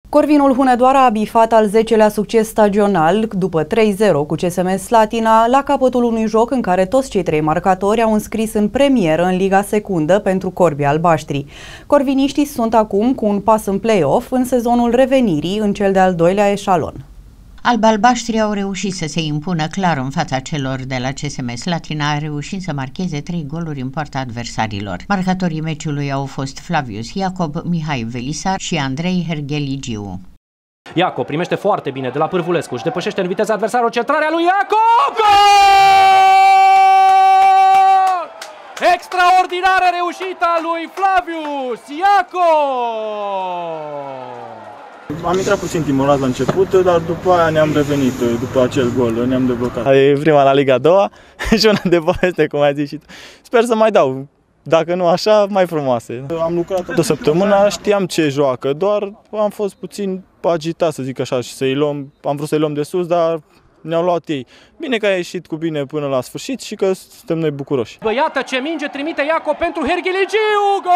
Corvinul Hunedoara a bifat al 10-lea succes stagional după 3-0 cu CSM Slatina la capătul unui joc în care toți cei trei marcatori au înscris în premieră în Liga Secundă pentru corbii albaștri. Corviniștii sunt acum cu un pas în play-off în sezonul revenirii în cel de-al doilea eșalon. Albi-albaștrii au reușit să se impună clar în fața celor de la CSM Slatina, reușind să marcheze 3 goluri în poarta adversarilor. Marcatorii meciului au fost Flavius Iacob, Mihai Velisar și Andrei Hergheligiu. Iacob primește foarte bine de la Pârvulescu, își depășește în viteză adversarul, centrarea lui Iacob! Gol! Extraordinară reușită lui Flavius Iacob! Am intrat puțin timorat la început, dar după aia ne-am revenit, după acel gol, ne-am deblocat. E prima la Liga 2 și una de poveste, cum ai zis și tu. Sper să mai dau, dacă nu așa, mai frumoase. Am lucrat o săptămână, știam ce joacă, doar am fost puțin agitat, să zic așa, și am vrut să-i luăm de sus, dar ne-au luat ei. Bine că a ieșit cu bine până la sfârșit și că suntem noi bucuroși. Bă, iată ce minge trimite Iacob pentru Hergheligiu, gol!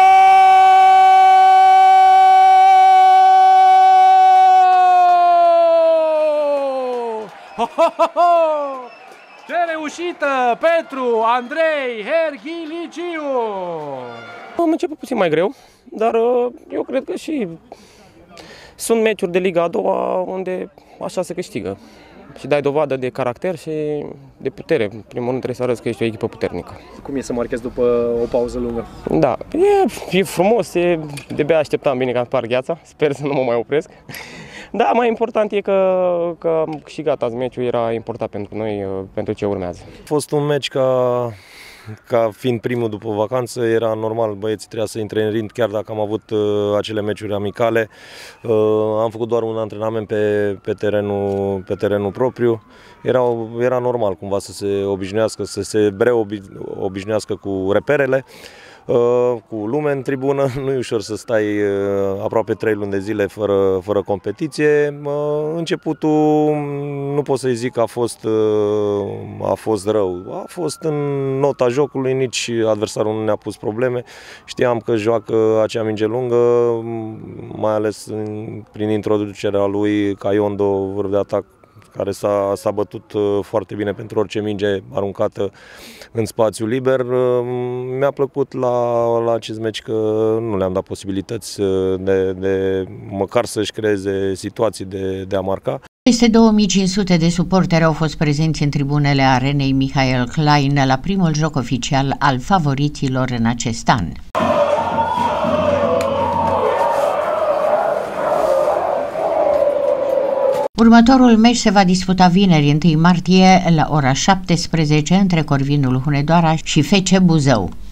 Ho, ho, ho, ho! Ce reușită pentru Andrei Hergheligiu! Am început puțin mai greu, dar eu cred că și sunt meciuri de Liga a doua unde așa se câștigă. Și dai dovadă de caracter și de putere. În primul rând trebuie să arăți că ești o echipă puternică. Cum e să marchezi după o pauză lungă? Da, e frumos, de-abia așteptam bine că am spart gheața, sper să nu mă mai opresc. Da, mai important e că am câștigat azi meciul, era important pentru noi, pentru ce urmează. A fost un meci ca fiind primul după vacanță, era normal, băieții trebuia să intre în rind, chiar dacă am avut acele meciuri amicale. Am făcut doar un antrenament pe terenul propriu. Era normal cumva să se obișnuiască, să se obișnuiască cu reperele, cu lume în tribună. Nu e ușor să stai aproape 3 luni de zile fără competiție. Începutul nu pot să-i zic că a fost rău. A fost în nota jocului, nici adversarul nu ne-a pus probleme. Știam că joacă acea minge lungă, mai ales prin introducerea lui Caiondo, vârf de atac, care s-a bătut foarte bine pentru orice minge aruncată în spațiu liber. Mi-a plăcut la acest meci că nu le-am dat posibilități de măcar să-și creeze situații de a marca. Peste 2500 de suporteri au fost prezenți în tribunele arenei Michael Klein la primul joc oficial al favoriților în acest an. Următorul meci se va disputa vineri, 1 martie, la ora 17, între Corvinul Hunedoara și FC Buzău.